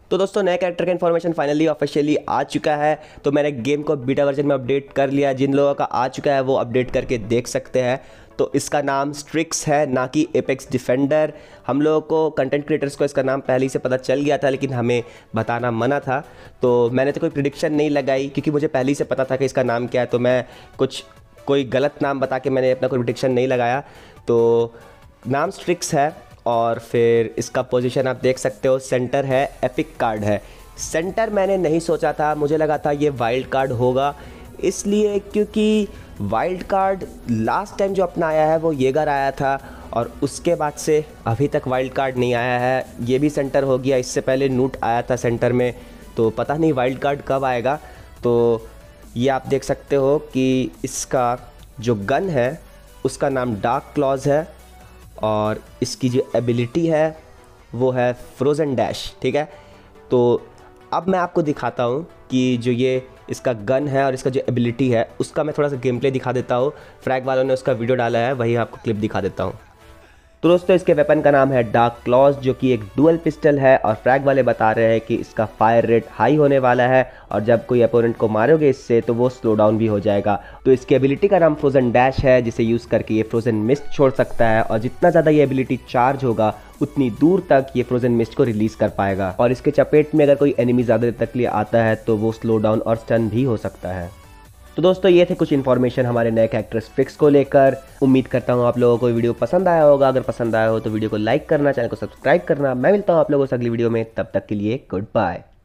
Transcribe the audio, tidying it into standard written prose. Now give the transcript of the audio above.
तो दोस्तों नए कैरेक्टर का इन्फॉर्मेशन फाइनली ऑफिशियली आ चुका है। तो मैंने गेम को बीटा वर्जन में अपडेट कर लिया। जिन लोगों का आ चुका है वो अपडेट करके देख सकते हैं। तो इसका नाम स्ट्रिक्स है, ना कि एपेक्स डिफेंडर। हम लोगों को कंटेंट क्रिएटर्स को इसका नाम पहले ही से पता चल गया था, लेकिन हमें बताना मना था। तो मैंने तो कोई प्रिडिक्शन नहीं लगाई क्योंकि मुझे पहले ही से पता था कि इसका नाम क्या है। तो मैं कोई गलत नाम बता के मैंने अपना कोई प्रिडिक्शन नहीं लगाया। तो नाम स्ट्रिक्स है और फिर इसका पोजीशन आप देख सकते हो, सेंटर है, एपिक कार्ड है। सेंटर मैंने नहीं सोचा था, मुझे लगा था ये वाइल्ड कार्ड होगा, इसलिए क्योंकि वाइल्ड कार्ड लास्ट टाइम जो अपना आया है वो येगर आया था और उसके बाद से अभी तक वाइल्ड कार्ड नहीं आया है। ये भी सेंटर हो गया, इससे पहले नूट आया था सेंटर में, तो पता नहीं वाइल्ड कार्ड कब आएगा। तो ये आप देख सकते हो कि इसका जो गन है उसका नाम डार्क क्लॉज है और इसकी जो एबिलिटी है वो है फ्रोज़न डैश। ठीक है, तो अब मैं आपको दिखाता हूँ कि जो ये इसका गन है और इसका जो एबिलिटी है उसका मैं थोड़ा सा गेम प्ले दिखा देता हूँ। फ्रैग वालों ने उसका वीडियो डाला है, वही आपको क्लिप दिखा देता हूँ। तो दोस्तों इसके वेपन का नाम है डार्क क्लॉज, जो कि एक डुअल पिस्टल है और फ्रैग वाले बता रहे हैं कि इसका फायर रेट हाई होने वाला है और जब कोई अपोनेंट को मारोगे इससे तो वो स्लो डाउन भी हो जाएगा। तो इसकी एबिलिटी का नाम फ्रोजन डैश है, जिसे यूज़ करके ये फ्रोजन मिस्ट छोड़ सकता है और जितना ज़्यादा ये एबिलिटी चार्ज होगा उतनी दूर तक ये फ्रोजन मिस्ट को रिलीज कर पाएगा। और इसके चपेट में अगर कोई एनिमी ज़्यादा देर तक लिए आता है तो वो स्लो डाउन और स्टन भी हो सकता है। तो दोस्तों ये थे कुछ इन्फॉर्मेशन हमारे नए कैरेक्टर स्ट्रिक्स को लेकर। उम्मीद करता हूँ आप लोगों को वीडियो पसंद आया होगा। अगर पसंद आया हो तो वीडियो को लाइक करना, चैनल को सब्सक्राइब करना। मैं मिलता हूँ आप लोगों से अगली वीडियो में, तब तक के लिए गुड बाय।